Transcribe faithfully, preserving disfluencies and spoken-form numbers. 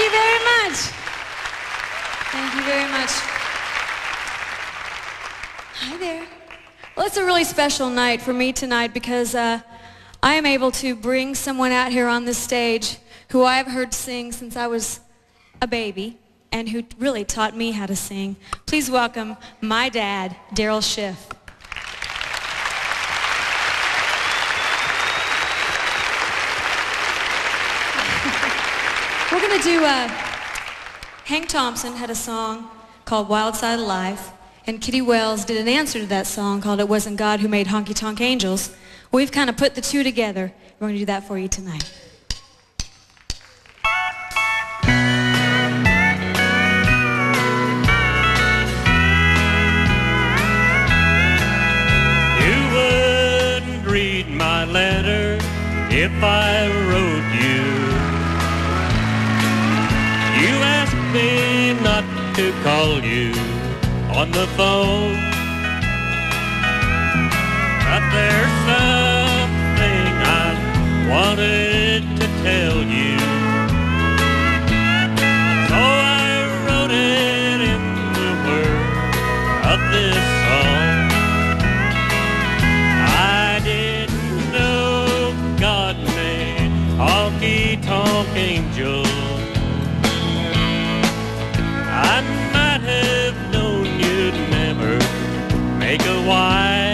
you very much. Thank you very much. Hi there. Well, it's a really special night for me tonight because uh, I am able to bring someone out here on this stage who I've heard sing since I was a baby and who really taught me how to sing. Please welcome my dad, Daryl Schiff. We're going to do, uh, Hank Thompson had a song called Wild Side of Life, and Kitty Wells did an answer to that song called It Wasn't God Who Made Honky Tonk Angels. We've kind of put the two together. We're going to do that for you tonight. You wouldn't read my letter if I wrote you. You asked me not to call you on the phone, but there's something I wanted to tell you, so I wrote it in the words of this song. I didn't know God made honky tonk angels. I might have known you'd never make a wife.